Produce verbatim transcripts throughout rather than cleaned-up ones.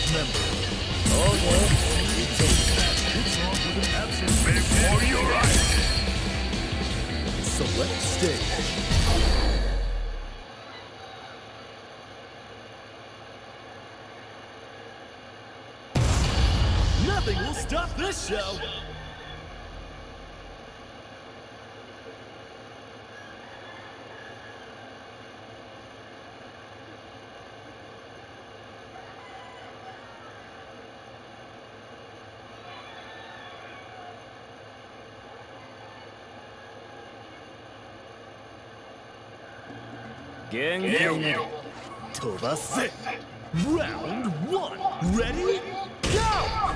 member. Okay. It's on with an absent before your eyes. Select stage. Nothing will stop this show! Gengen, Tobase. Round one. Ready? Go!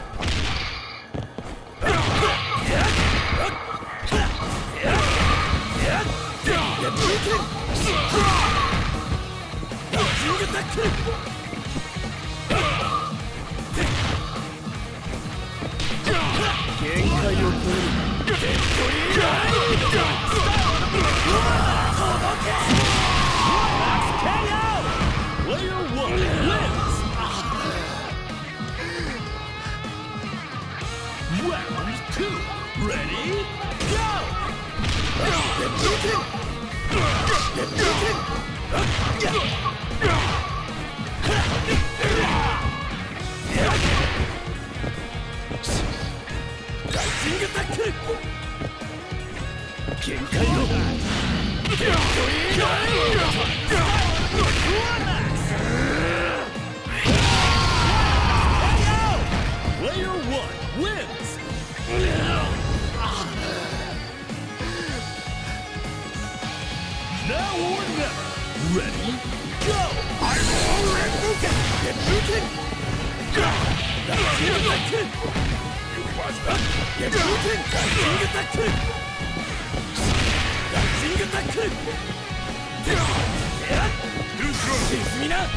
Player one wins! Round two, ready, go! Rising attack! Genkai no Player one wins! Now or never! Ready? Go! I'm already moving! Get moving! That's the attack! You must not get moving! That's the attack! That's the attack! Do so! Seize me now!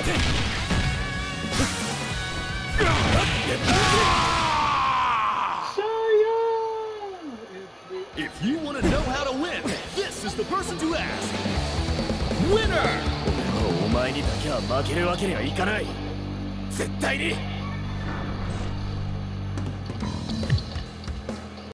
If you want to know how to win, this is the person to ask. Winner! お前にだけは負けるわけにはいかない。絶対に